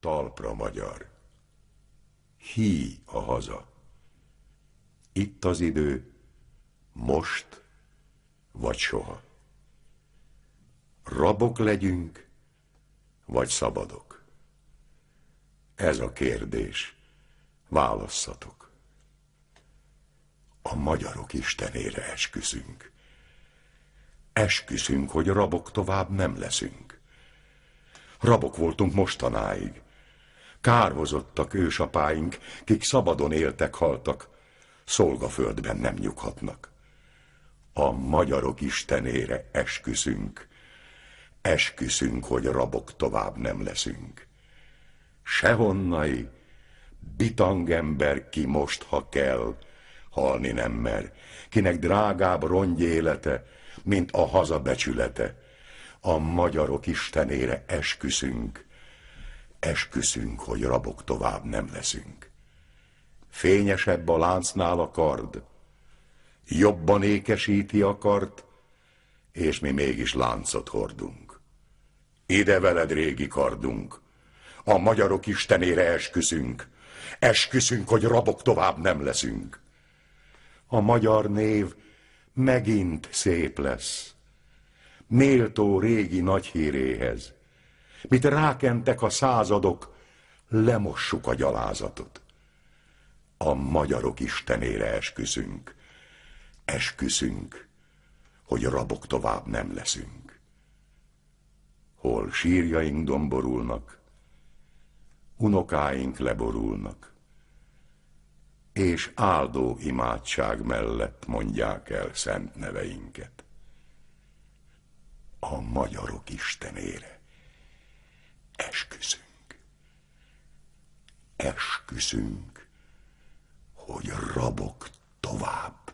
talpra magyar. Hí a haza. Itt az idő, most vagy soha. Rabok legyünk, vagy szabadok? Ez a kérdés. Válasszatok. A magyarok istenére esküszünk. Esküszünk, hogy rabok tovább nem leszünk. Rabok voltunk mostanáig. Kárhozottak ősapáink, kik szabadon éltek, haltak, szolgaföldben nem nyughatnak. A magyarok istenére esküszünk. Esküszünk, hogy rabok tovább nem leszünk. Sehonnai, bitang ember ki most, ha kell, halni nem mer, kinek drágább rongy élete, mint a haza becsülete. A magyarok istenére esküszünk. Esküszünk, hogy rabok tovább nem leszünk. Fényesebb a láncnál a kard, jobban ékesíti a kart, és mi mégis láncot hordunk. Ide veled, régi kardunk, a magyarok istenére esküszünk. Esküszünk, hogy rabok tovább nem leszünk. A magyar név megint szép lesz, méltó régi nagy híréhez. Mit rákentek a századok, lemossuk a gyalázatot. A magyarok istenére esküszünk. Esküszünk, hogy rabok tovább nem leszünk. Hol sírjaink domborulnak, unokáink leborulnak, és áldó imádság mellett mondják el szent neveinket. A magyarok istenére esküszünk. Esküszünk, hogy rabok tovább